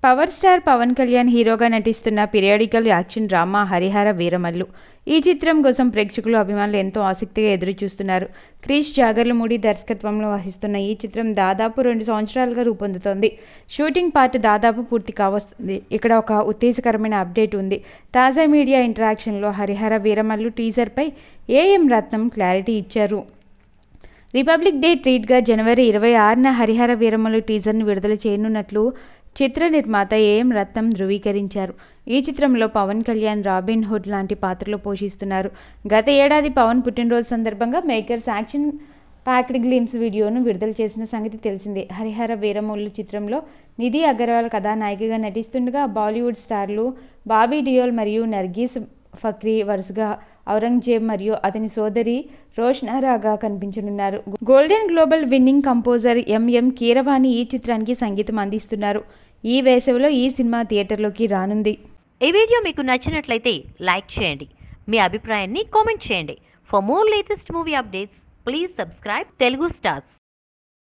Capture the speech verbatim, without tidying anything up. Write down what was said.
Power star Pawan Kalyan హీరోగా నటిస్తున్న periodical action drama Harihara Veeramallu. ఈ చిత్రం కోసం ప్రేక్షకులు, అభిమానులు ఎంతో ఆసక్తిగా ఎదురుచూస్తున్నారు. క్రిష్ జాగర్లమూడి దర్శకత్వంలో వహిస్తున్న ఈ చిత్రం దాదాపు రెండు సంవత్సరాలుగా రూపొందుతోంది. షూటింగ్ పార్ట్ దాదాపు పూర్తి కావస్తుంది. ఇక్కడ ఒక ఉత్తేజకరమైన అప్డేట్ ఉంది. తాజా మీడియా ఇంటరాక్షన్లో హరిహర వీరమల్లు టీజర్పై ఏఎం రత్నం క్లారిటీ ఇచ్చారు. రిపబ్లిక్ డే ట్రీట్గా జనవరి ఇరవై ఆరున హరిహర వీరమల్లు టీజర్ను విడుదల చేయనున్నట్లు చిత్ర నిర్మాత ఏఎం రత్నం ధృవీకరించారు. ఈ చిత్రంలో పవన్ కళ్యాణ్ రాబిన్ హుడ్ లాంటి పాత్రలు పోషిస్తున్నారు. గత ఏడాది పవన్ పుట్టినరోజు సందర్భంగా మేకర్స్ యాక్షన్ ప్యాక్డ్ గ్లిమ్స్ వీడియోను విడుదల చేసిన సంగతి తెలిసిందే. హరిహర వీరమల్లు చిత్రంలో నిధి అగర్వాల్ కథానాయికగా నటిస్తుండగా బాలీవుడ్ స్టార్లు బాబీ డియోల్ మరియు నర్గీస్ ఫక్రీ వరుసగా ఔరంగజేబ్ మరియు అతని సోదరి రోష్నారాగా కనిపించనున్నారు. Golden global winning composer MM Keeravani ఈ చిత్రానికి సంగీతం అందిస్తున్నారు. ఈ వేసవిలో ఈ సినిమా థియేటర్లోకి రానుంది. ఈ వీడియో మీకు నచ్చినట్లయితే లైక్ చేయండి. మీ అభిప్రాయాన్ని కామెంట్ చేయండి. For more latest movie updates please subscribe Telugu stars.